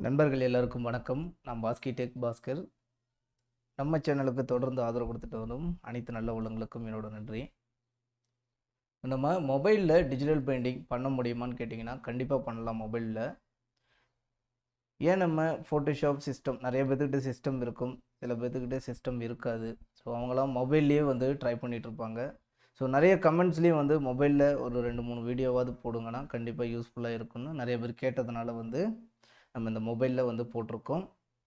நண்பர்கள் எல்லாருக்கும் வணக்கம். நான் பாஸ்கர். நம்ம சேனலுக்கு தொடர்ந்து ஆதரவு கொடுத்துட்டு வரும் அனைத்து நல்ல உள்ளங்களுக்கும் என்னோட நன்றி. நம்ம மொபைலில் டிஜிட்டல் பெயிண்டிங் பண்ண முடியுமான்னு கேட்டிங்கன்னா கண்டிப்பாக பண்ணலாம் மொபைலில். ஏன் நம்ம ஃபோட்டோஷாப் சிஸ்டம் நிறைய பேர்த்துக்கிட்ட சிஸ்டம் இருக்கும், சில பேர்த்துக்கிட்ட சிஸ்டம் இருக்காது. ஸோ அவங்களாம் மொபைல்லையே ட்ரை பண்ணிகிட்ருப்பாங்க. ஸோ நிறைய கமெண்ட்ஸ்லேயும் மொபைலில் ஒரு 2-3 வீடியோவாவது போடுங்கன்னா கண்டிப்பாக யூஸ்ஃபுல்லாக இருக்குன்னு நிறைய பேர் கேட்டதுனால நம்ம இந்த மொபைலில் போட்டிருக்கோம்.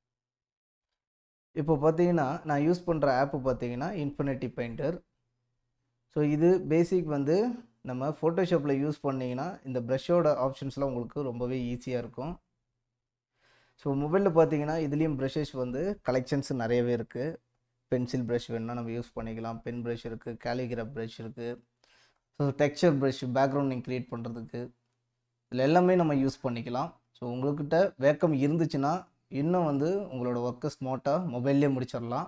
இப்போ பார்த்தீங்கன்னா நான் யூஸ் பண்ணுற ஆப்பு பார்த்தீங்கன்னா இன்ஃபினிட்டி பெயிண்டர். ஸோ இது பேசிக் நம்ம ஃபோட்டோஷாப்பில் யூஸ் பண்ணிங்கன்னா இந்த ப்ரஷ்ஷோட ஆப்ஷன்ஸ்லாம் உங்களுக்கு ரொம்பவே ஈஸியாக இருக்கும். ஸோ மொபைலில் பார்த்தீங்கன்னா இதுலேயும் ப்ரஷஸ் கலெக்ஷன்ஸ் நிறையவே இருக்குது. பென்சில் ப்ரஷ் வேணுன்னா நம்ம யூஸ் பண்ணிக்கலாம், பென் ப்ரஷ் இருக்குது, கேலிகிராஃப் ப்ரஷ் இருக்குது, ஸோ டெக்ஸ்சர் ப்ரஷ் பேக்ரவுண்ட் நீங்கள் க்ரியேட் பண்ணுறதுக்கு இதில் எல்லாமே நம்ம யூஸ் பண்ணிக்கலாம். ஸோ உங்கள்கிட்ட வேக்கம் இருந்துச்சுன்னா இன்னும் உங்களோட ஒர்க்கை ஸ்மார்ட்டாக மொபைல்லே முடிச்சிடலாம்.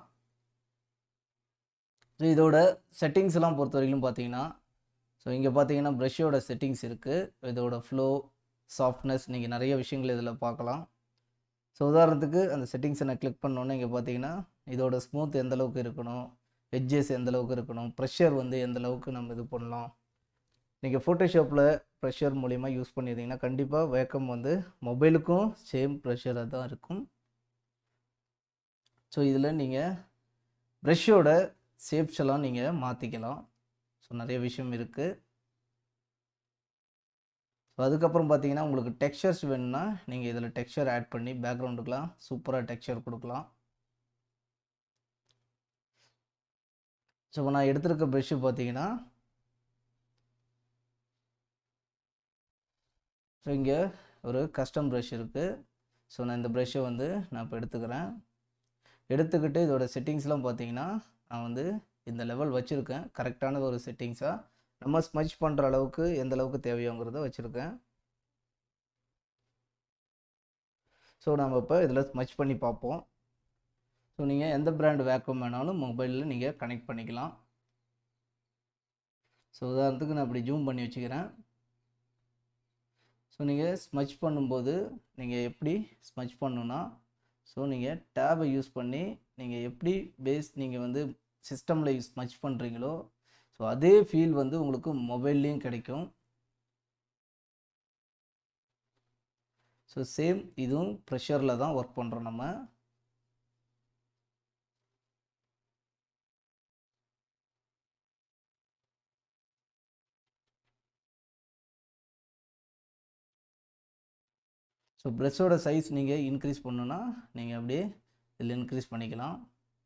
ஸோ இதோட செட்டிங்ஸ்லாம் பொறுத்த வரைக்கும் பார்த்தீங்கன்னா, ஸோ இங்கே பார்த்தீங்கன்னா ப்ரஷ்ஷோட செட்டிங்ஸ் இருக்குது. இதோட ஃப்ளோ, சாஃப்ட்னஸ் நீங்கள் நிறைய விஷயங்கள் இதில் பார்க்கலாம். ஸோ உதாரணத்துக்கு அந்த செட்டிங்ஸை நான் கிளிக் பண்ணோன்னே இங்கே பார்த்தீங்கன்னா இதோட ஸ்மூத் எந்தளவுக்கு இருக்கணும், எட்ஜஸ் எந்தளவுக்கு இருக்கணும், ப்ரெஷர் எந்தளவுக்கு நம்ம இது பண்ணலாம். நீங்கள் ஃபோட்டோஷாப்பில் ப்ரெஷர் மூலிமா யூஸ் பண்ணியிருந்தீங்கன்னா கண்டிப்பாக வேக்கம் மொபைலுக்கும் சேம் ப்ரெஷராக தான் இருக்கும். ஸோ இதில் நீங்கள் ப்ரெஷ்ஷோட ஷேப்ஸ் எல்லாம் நீங்கள் மாற்றிக்கலாம். ஸோ நிறைய விஷயம் இருக்குது. ஸோ அதுக்கப்புறம் பார்த்தீங்கன்னா உங்களுக்கு டெக்ஸ்சர்ஸ் வேணும்னா நீங்கள் இதில் டெக்ஸ்சர் ஆட் பண்ணி பேக்ரவுண்டுக்கெலாம் சூப்பராக டெக்ஸ்சர் கொடுக்கலாம். ஸோ நான் எடுத்திருக்க ப்ரெஷ்ஷு பார்த்தீங்கன்னா, ஸோ இங்கே ஒரு கஸ்டம் ப்ரஷ் இருக்குது. ஸோ நான் இந்த ப்ரெஷ்ஷை நான் இப்போ எடுத்துக்கிறேன். எடுத்துக்கிட்டு இதோட செட்டிங்ஸ்லாம் பார்த்தீங்கன்னா நான் இந்த லெவல் வச்சுருக்கேன். கரெக்டான ஒரு செட்டிங்ஸாக நம்ம ஸ்மட்ச் பண்ணுற அளவுக்கு எந்த அளவுக்கு தேவையோங்கிறத வச்சுருக்கேன். ஸோ நம்ம இப்போ இதில் ஸ்மட்ச் பண்ணி பார்ப்போம். ஸோ நீங்கள் எந்த பிராண்ட் வேக்கம் வேணாலும் மொபைலில் நீங்கள் கனெக்ட் பண்ணிக்கலாம். ஸோ உதாரணத்துக்கு நான் இப்படி ஜூம் பண்ணி வச்சுக்கிறேன். ஸோ நீங்கள் ஸ்மட்ச் பண்ணும்போது நீங்கள் எப்படி ஸ்மட்ச் பண்ணணுன்னா, ஸோ நீங்கள் டேபை யூஸ் பண்ணி நீங்கள் எப்படி பேஸ் நீங்கள் சிஸ்டமில் ஸ்மட்ச் பண்ணுறீங்களோ ஸோ அதே ஃபீல் உங்களுக்கு மொபைல்லையும் கிடைக்கும். ஸோ சேம் இதுவும் ப்ரெஷரில் தான் ஒர்க் பண்ணுறோம் நம்ம. ஸோ ப்ரெஷ்ஷோட சைஸ் நீங்கள் இன்க்ரீஸ் பண்ணணுன்னா நீங்கள் அப்படியே இதில் இன்க்ரீஸ் பண்ணிக்கலாம்.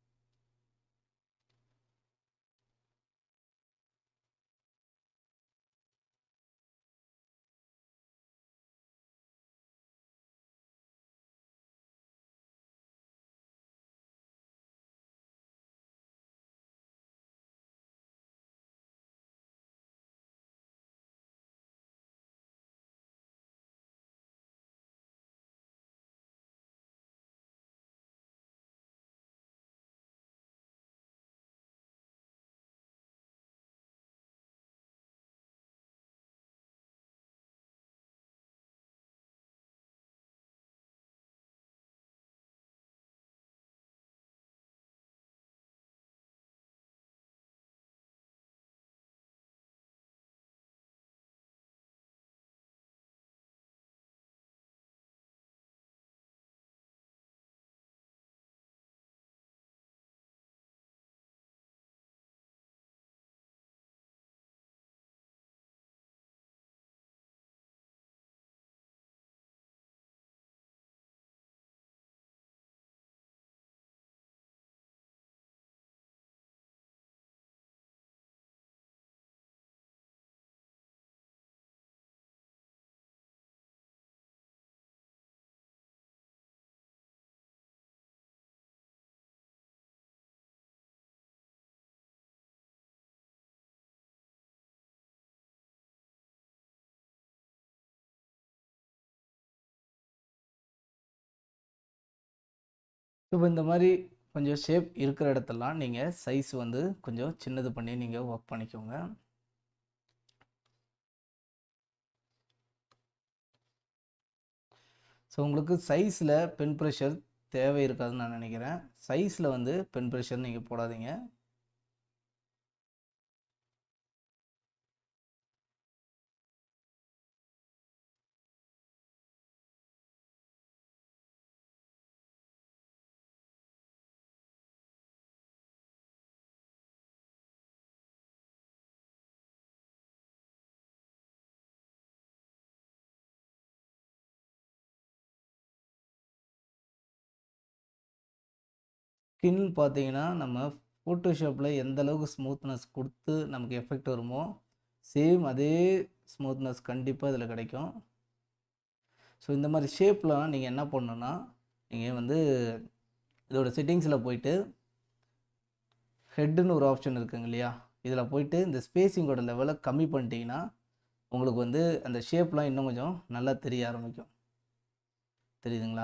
இப்போ இந்த மாதிரி கொஞ்சம் ஷேப் இருக்கிற இடத்தெல்லாம் நீங்கள் சைஸ் கொஞ்சம் சின்னது பண்ணி நீங்கள் ஒர்க் பண்ணிக்கோங்க. ஸோ உங்களுக்கு சைஸில் பென் ப்ரெஷர் தேவை இருக்காதுன்னு நான் நினைக்கிறேன். சைஸில் வந்து பென் ப்ரெஷர் நீங்கள் போடாதீங்க. ஸ்கின் பார்த்தீங்கன்னா, நம்ம ஃபோட்டோஷாப்பில் எந்த அளவுக்கு ஸ்மூத்னஸ் கொடுத்து நமக்கு எஃபெக்ட் வருமோ, சேம் அதே ஸ்மூத்னஸ் கண்டிப்பாக இதில் கிடைக்கும். ஸோ இந்த மாதிரி ஷேப்லாம் நீங்கள் என்ன பண்ணணுன்னா, நீங்கள் வந்து இதோட செட்டிங்ஸில் போயிட்டு ஹெட்டுன்னு ஒரு ஆப்ஷன் இருக்குங்க இல்லையா, இதில் போயிட்டு இந்த ஸ்பேஸிங்கோட லெவலை கம்மி பண்ணிட்டீங்கன்னா, உங்களுக்கு வந்து அந்த ஷேப்லாம் இன்னும் கொஞ்சம் நல்லா தெரிய ஆரம்பிக்கும். தெரியுதுங்களா?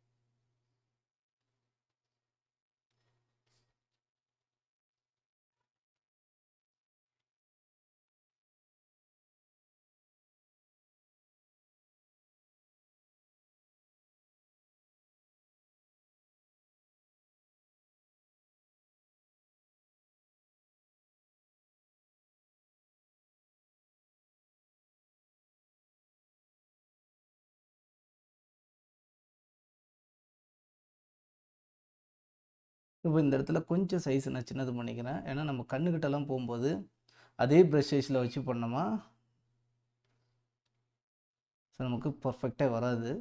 இப்போ இந்த இடத்துல கொஞ்சம் சைஸ் நான் சின்னது பண்ணிக்கிறேன். ஏன்னா நம்ம கண்ணுக்கிட்டலாம் போகும்போது அதே ப்ரஷ் சைஸில் வச்சு பண்ணோமா, ஸோ நமக்கு பர்ஃபெக்டாக வராது.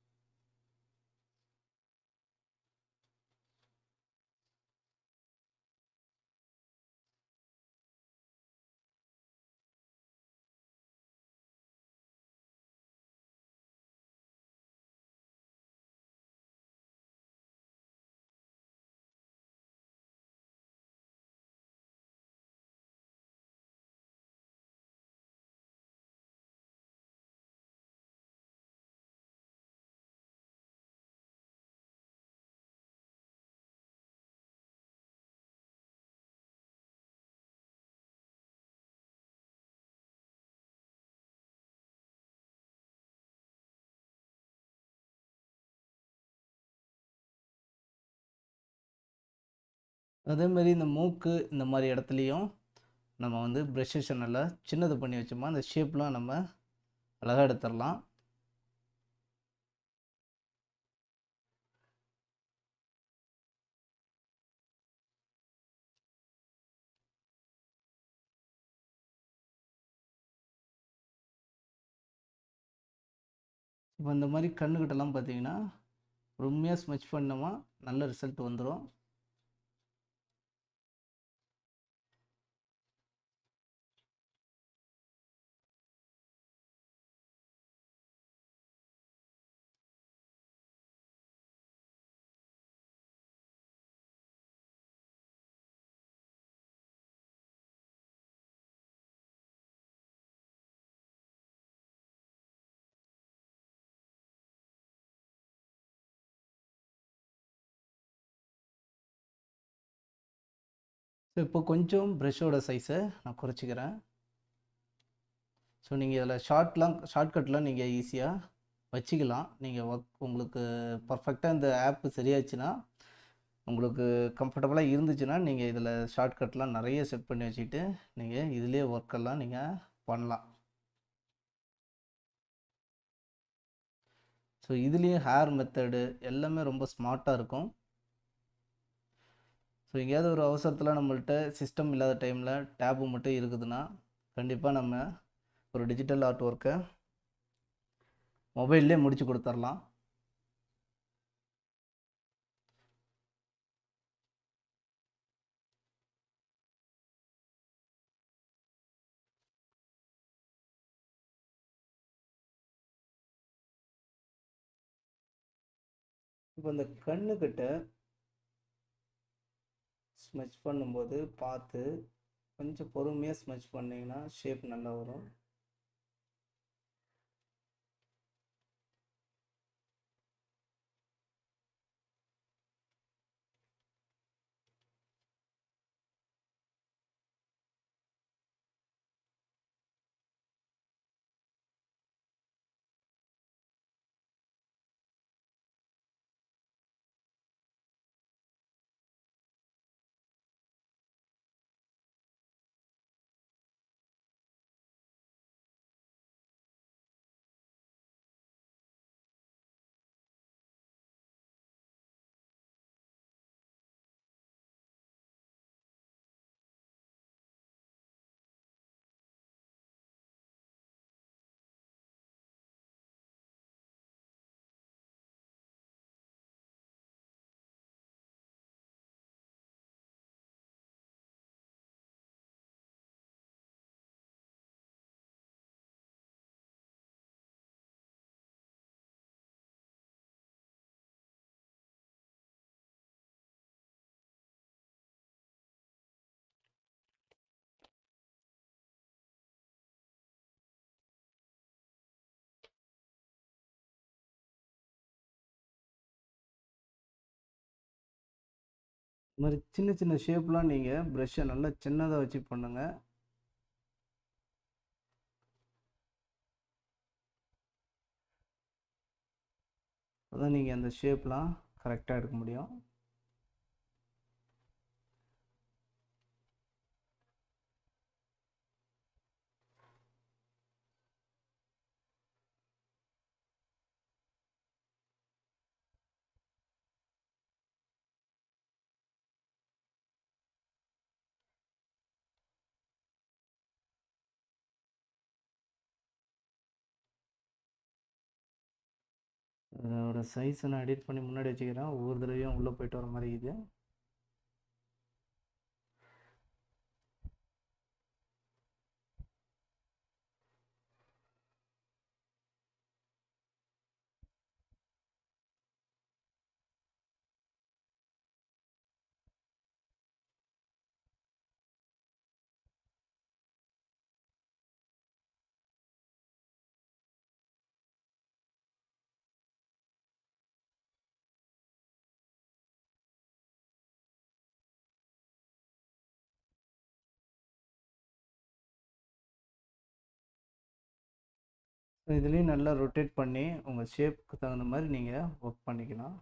அதேமாரி இந்த மூக்கு இந்த மாதிரி இடத்துலையும் நம்ம வந்து ப்ரஷ்ஷை நல்லா சின்னது பண்ணி வச்சோமா, அந்த ஷேப்லாம் நம்ம அழகாக எடுத்துடலாம். இப்போ இந்த மாதிரி கண்ணுக்கிட்டலாம் பார்த்தீங்கன்னா பொறுமையாக ஸ்மெச் பண்ணோமா நல்ல ரிசல்ட் வந்துடும். ஸோ இப்போ கொஞ்சம் ப்ரஷ்ஷோட சைஸை நான் குறைச்சிக்கிறேன். ஸோ நீங்கள் இதில் ஷார்ட்கட்லாம் நீங்கள் ஈஸியாக வச்சுக்கலாம். நீங்கள் உங்களுக்கு பர்ஃபெக்டாக இந்த ஆப் சரியாச்சுன்னா, உங்களுக்கு கம்ஃபர்டபுளாக இருந்துச்சுன்னா, நீங்கள் இதில் ஷார்ட்கட்லாம் நிறைய செட் பண்ணி வச்சுக்கிட்டு நீங்கள் இதிலே ஒர்க்கெல்லாம் நீங்கள் பண்ணலாம். ஸோ இதுலேயும் ஹேர் மெத்தடு எல்லாமே ரொம்ப ஸ்மார்ட்டாக இருக்கும். ஸோ எங்கேயாவது ஒரு அவசரத்தில் நம்மள்ட்ட சிஸ்டம் இல்லாத டைமில் டேபு மட்டும் இருக்குதுன்னா, கண்டிப்பாக நம்ம ஒரு டிஜிட்டல் ஆர்ட் ஒர்க்கை மொபைல்லே முடிச்சு கொடுத்துர்லாம். இப்போ இந்த கண்ணுக்கிட்ட ஸ்மெச் பண்ணும்போது பார்த்து கொஞ்சம் பொறுமையாக ஸ்மெச் பண்ணிங்கன்னா ஷேப் நல்லா வரும். இது மாதிரி சின்ன சின்ன ஷேப்லாம் நீங்கள் ப்ரெஷ்ஷை நல்லா சின்னதாக வச்சு பண்ணுங்கள். அதான் நீங்கள் அந்த ஷேப்லாம் கரெக்டாக எடுக்க முடியும். அதோட சைஸை நான் எடிட் பண்ணி முன்னாடி வச்சுக்கிறேன். ஒவ்வொரு தடவையும் உள்ளே போயிட்டு வர மாதிரி இது. இதுலேயும் நல்லா ரொட்டேட் பண்ணி உங்கள் ஷேப்புக்கு தகுந்த மாதிரி நீங்கள் ஒர்க் பண்ணிக்கலாம்.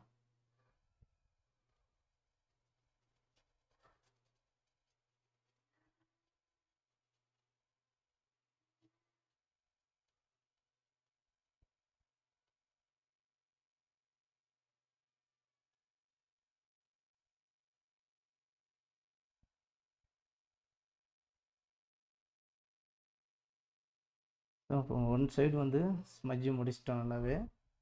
அப்போ ஒன் சைடு வந்து ஸ்மஜ்ஜி முடிச்சிட்டோம் நல்லாவே.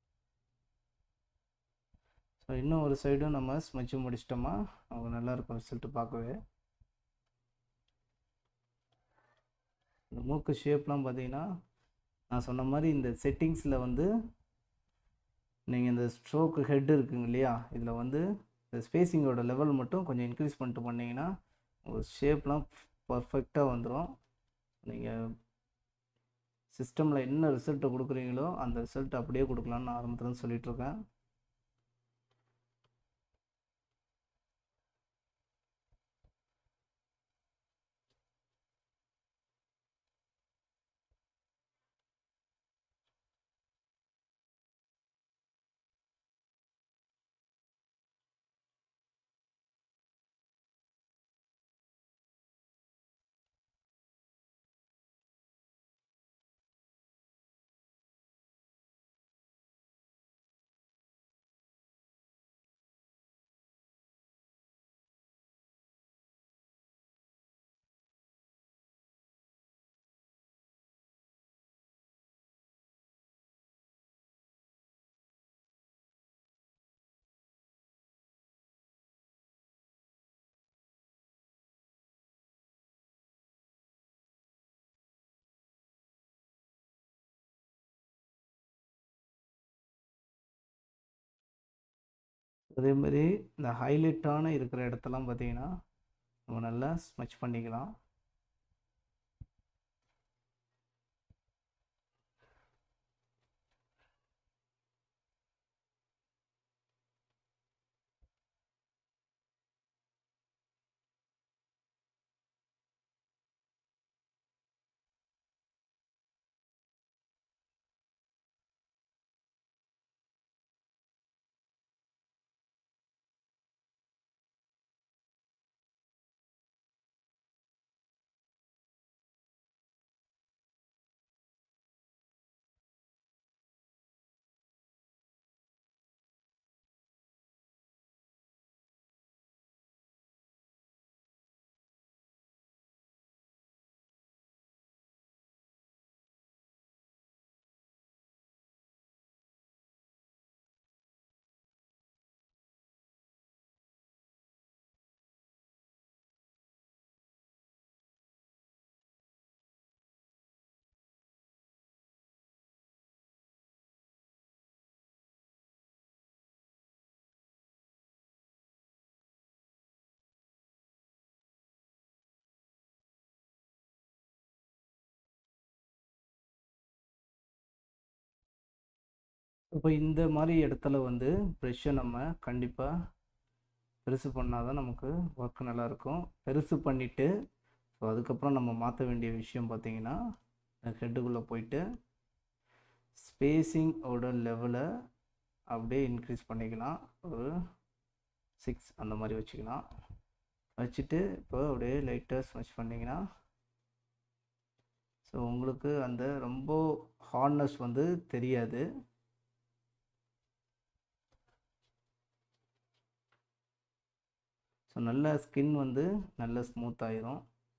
ஸோ இன்னும் ஒரு சைடும் நம்ம ஸ்மஜ்ஜி முடிச்சிட்டோமா அவங்க நல்லாயிருக்கும் ரிசல்ட்டு பார்க்கவே. இந்த மூக்கு ஷேப்லாம் பார்த்தீங்கன்னா நான் சொன்ன மாதிரி இந்த செட்டிங்ஸில் வந்து நீங்கள் இந்த ஸ்ட்ரோக்கு ஹெட் இருக்குங்க இல்லையா, இதில் வந்து இந்த ஸ்பேஸிங்கோட லெவல் மட்டும் கொஞ்சம் இன்க்ரீஸ் பண்ணிட்டு பண்ணிங்கன்னா உங்கள் ஷேப்லாம் பர்ஃபெக்டாக வந்துடும். நீங்கள் சிஸ்டமில் என்ன ரிசல்ட்டை கொடுக்குறீங்களோ அந்த ரிசல்ட் அப்படியே கொடுக்கலான்னு நான் ஆரம்பத்தில் சொல்லிகிட்ருக்கேன். அதேமாதிரி இந்த ஹைலைட்டான இருக்கிற இடத்தெல்லாம் பார்த்தீங்கன்னா நம்ம நல்லா ஸ்மச் பண்ணிக்கலாம். இப்போ இந்த மாதிரி இடத்துல வந்து ப்ரெஷ்ஷை நம்ம கண்டிப்பாக பெருசு பண்ணால் தான் நமக்கு ஒர்க் நல்லாயிருக்கும். பெருசு பண்ணிவிட்டு ஸோ அதுக்கப்புறம் நம்ம மாற்ற வேண்டிய விஷயம் பார்த்திங்கன்னா, ஹெட்டுக்குள்ளே போயிட்டு ஸ்பேஸிங்கோட லெவலை அப்படியே இன்க்ரீஸ் பண்ணிக்கலாம். ஒரு 6 அந்த மாதிரி வச்சுக்கலாம். வச்சுட்டு இப்போ அப்படியே லைட்டாக ஸ்மச் பண்ணிங்கன்னா ஸோ உங்களுக்கு அந்த ரொம்ப ஹார்ட்னஸ் வந்து தெரியாது. ஸோ நல்ல ஸ்கின் வந்து நல்ல ஸ்மூத் ஆயிரும்.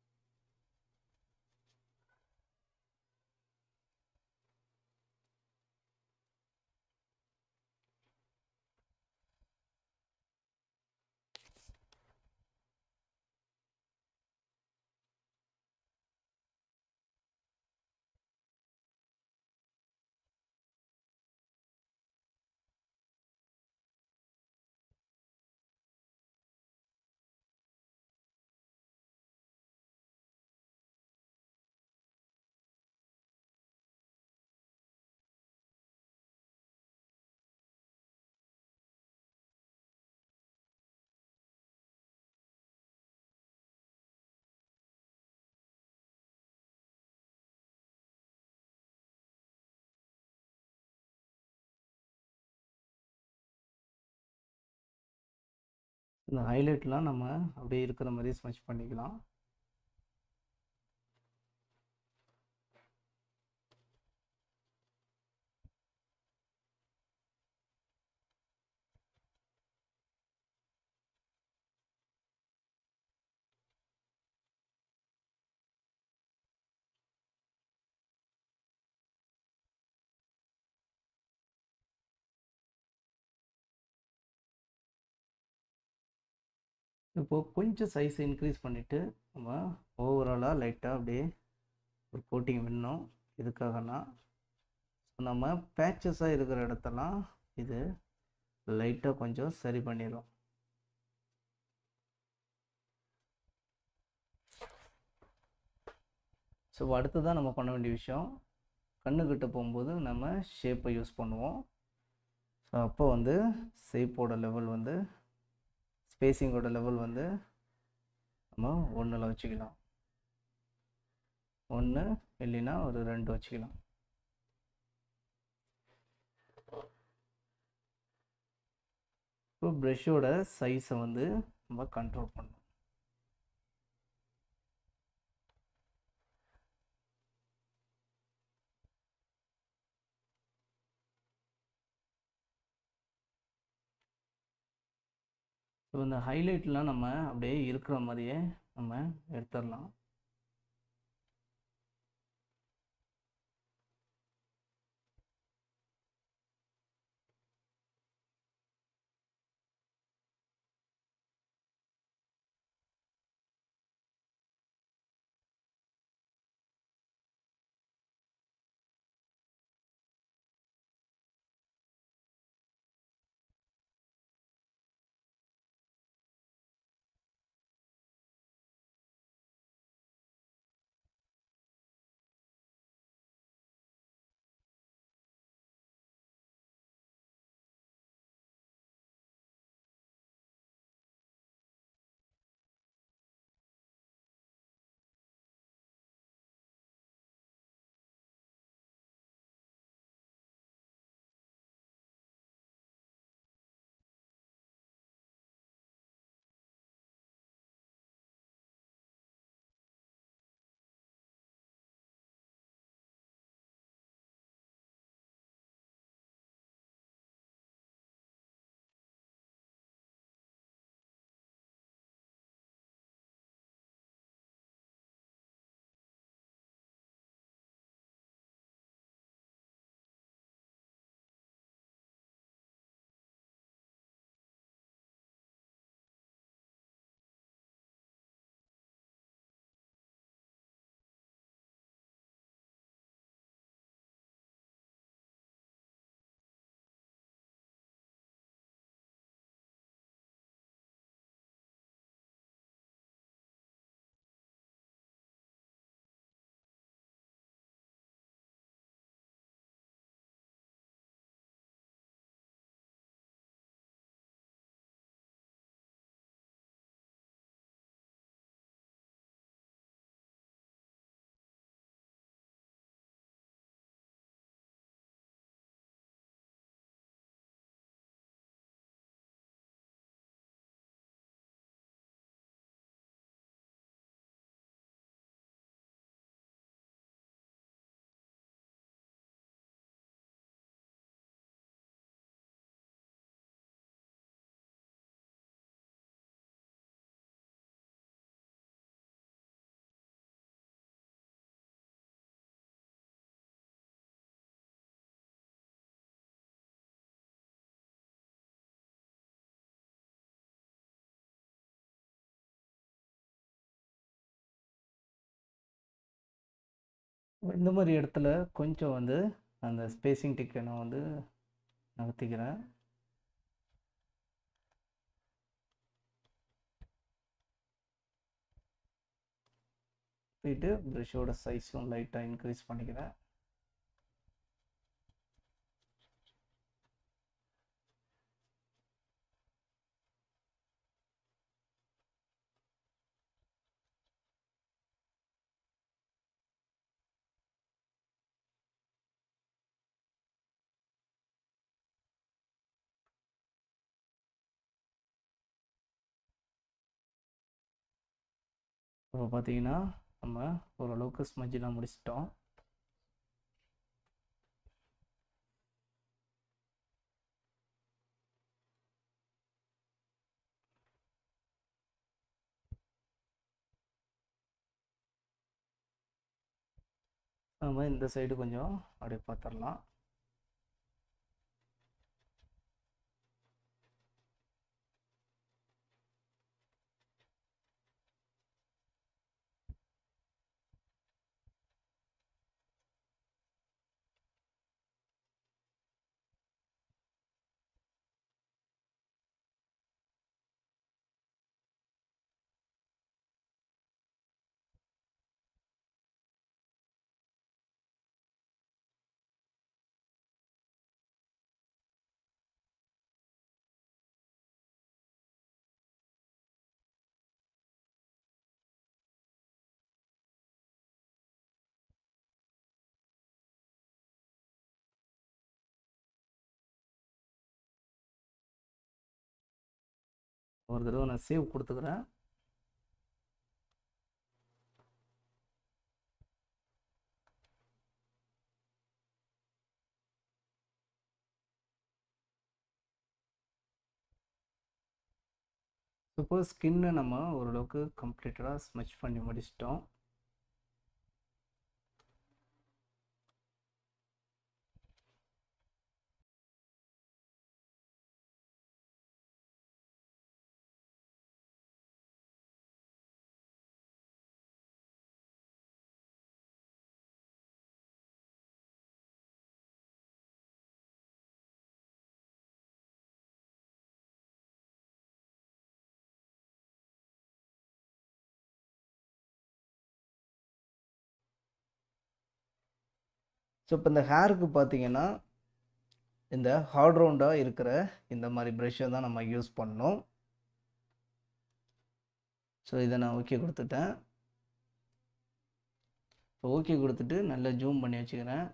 இந்த ஹைலைட்லாம் நம்ம அப்படியே இருக்கிற மாதிரி ஸ்மச் பண்ணிக்கலாம். இப்போது கொஞ்சம் சைஸ் இன்க்ரீஸ் பண்ணிவிட்டு நம்ம ஓவராலாக லைட்டாக அப்படியே ஒரு கோட்டிங் விடணும். எதுக்காகனா நம்ம பேச்சஸாக இருக்கிற இடத்தெல்லாம் இது லைட்டாக கொஞ்சம் சரி பண்ணிடும். ஸோ அடுத்ததான் நம்ம பண்ண வேண்டிய விஷயம், கண்ணுக்கிட்ட போகும்போது நம்ம ஷேப்பை யூஸ் பண்ணுவோம். ஸோ அப்போ வந்து ஷேப்போட லெவல் வந்து ஸ்பேஸிங்கோட லெவல் வந்து நம்ம 1ல் வச்சுக்கலாம். 1 இல்லைன்னா ஒரு 2 வச்சுக்கலாம். இப்போ ப்ரஷோட சைஸை வந்து நம்ம கண்ட்ரோல் பண்ணணும். ஸோ இந்த ஹைலைட்லாம் நம்ம அப்படியே இருக்கிற மாதிரியே நம்ம எடுத்துடலாம். இந்த மாதிரி இடத்துல கொஞ்சம் வந்து அந்த ஸ்பேசிங் டிக்கை நான் வந்து நகர்த்திக்கிறேன். போயிட்டு ப்ரஷோட சைஸும் லைட்டாக இன்க்ரீஸ் பண்ணிக்கிறேன். இப்போ பார்த்தீங்கன்னா நம்ம ஓரளவுக்கு ஸ்மஜ்லாம் முடிச்சிட்டோம். நம்ம இந்த சைடு கொஞ்சம் அப்படியே பார்த்துடலாம். ஒரு தடவை நான் சேவ் கொடுத்துக்கிறேன். இப்போ ஸ்கின்னை நம்ம ஓரளவுக்கு கம்ப்ளீட்டடாக ஸ்மச் பண்ணி முடிச்சிட்டோம். ஸோ இப்போ இந்த ஹேருக்கு பார்த்தீங்கன்னா இந்த ஹார்ட் ரவுண்டாக இருக்கிற இந்த மாதிரி ப்ரஷ்ஷை தான் நம்ம யூஸ் பண்ணணும். ஸோ இதை நான் ஓகே கொடுத்துட்டேன். இப்போ ஓகே கொடுத்துட்டு நல்லா ஜூம் பண்ணி வச்சுக்கிறேன்.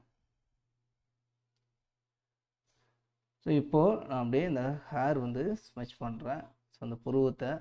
ஸோ இப்போது நான் அப்படியே இந்த ஹேர் வந்து ஸ்மச் பண்ணுறேன். ஸோ அந்த புருவத்தை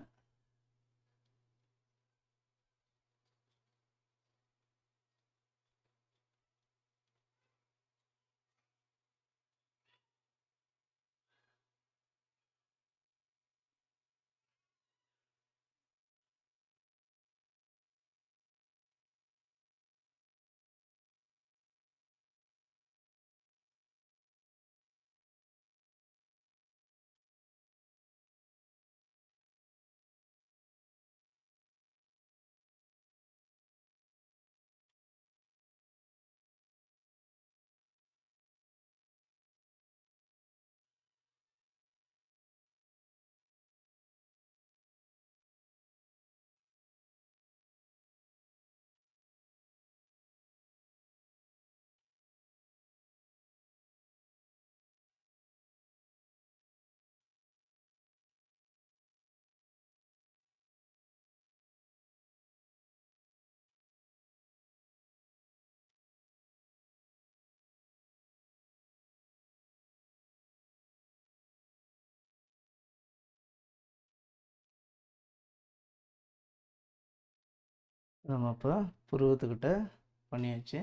நம்ம இப்போ புருவத்துக்கிட்ட பண்ணியாச்சு.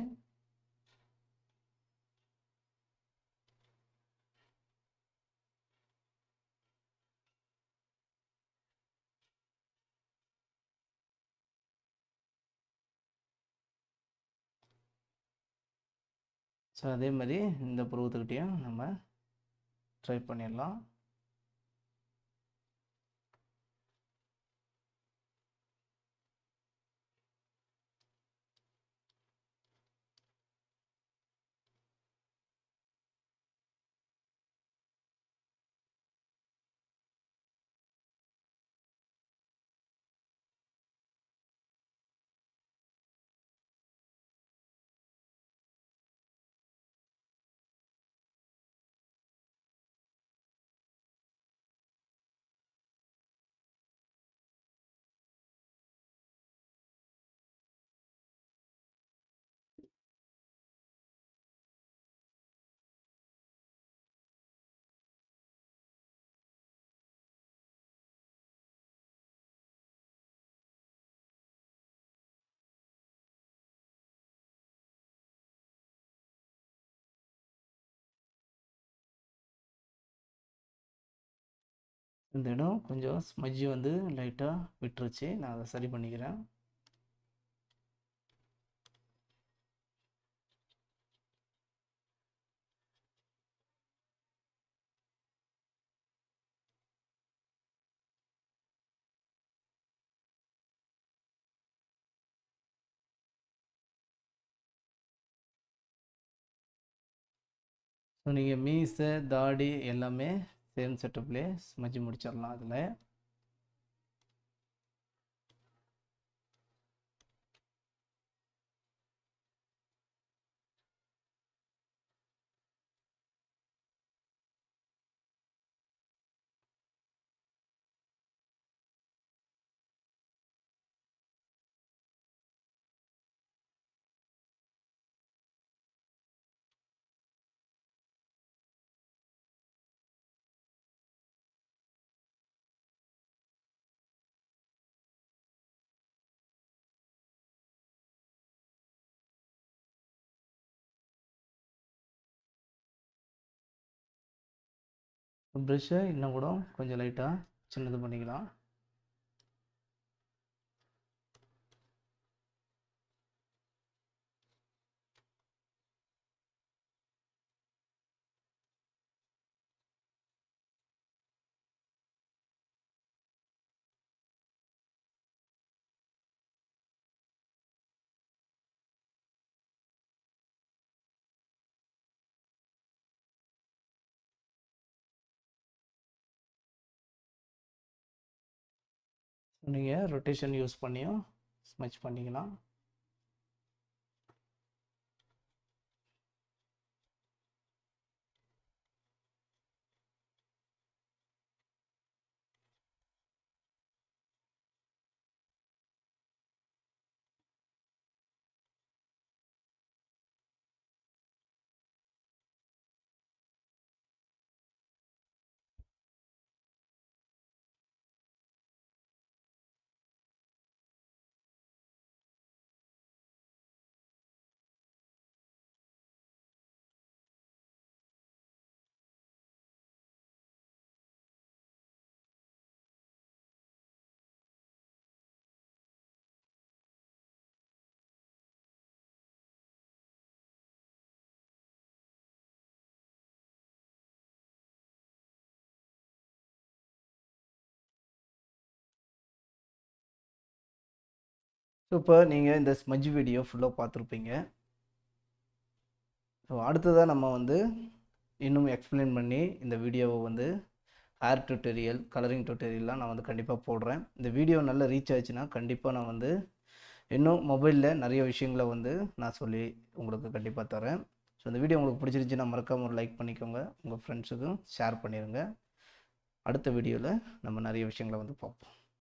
ஸோ அதே மாதிரி இந்த புருவத்துக்கிட்டையும் நம்ம ட்ரை பண்ணிடலாம். இந்த இடம் கொஞ்சம் ஸ்மஜ் வந்து லைட்டாக விட்டுருச்சு. நான் அதை சரி பண்ணிக்கிறேன். ஸோ நீங்கள் மீசை தாடி எல்லாமே சேம் செட்டப்லேயே ஸ்மஜ் முடிச்சிடலாம். அதில் ப்ரெஷ்ஷை இன்னும் கூட கொஞ்சம் லைட்டாக சின்னது பண்ணிக்கலாம். நீங்கள் ரொட்டேஷன் யூஸ் பண்ணியும் ஸ்மஜ் பண்ணிக்கலாம். ஸோ இப்போ நீங்கள் இந்த ஸ்மஜ் வீடியோ ஃபுல்லாக பார்த்துருப்பீங்க. ஸோ அடுத்ததாக நம்ம வந்து இன்னும் எக்ஸ்பிளைன் பண்ணி இந்த வீடியோவை வந்து ஹேர் டியூட்டோரியல், கலரிங் டியூட்டோரியல்லாம் நான் வந்து கண்டிப்பாக போடுறேன். இந்த வீடியோ நல்லா ரீச் ஆச்சுன்னா கண்டிப்பாக நான் வந்து இன்னும் மொபைலில் நிறைய விஷயங்களை வந்து நான் சொல்லி உங்களுக்கு கண்டிப்பாக தரேன். ஸோ இந்த வீடியோ உங்களுக்கு பிடிச்சிருந்துச்சுன்னா மறக்காமல் ஒரு லைக் பண்ணிக்கோங்க. உங்கள் ஃப்ரெண்ட்ஸுக்கும் ஷேர் பண்ணிடுங்க. அடுத்த வீடியோவில் நம்ம நிறைய விஷயங்களை வந்து பார்ப்போம்.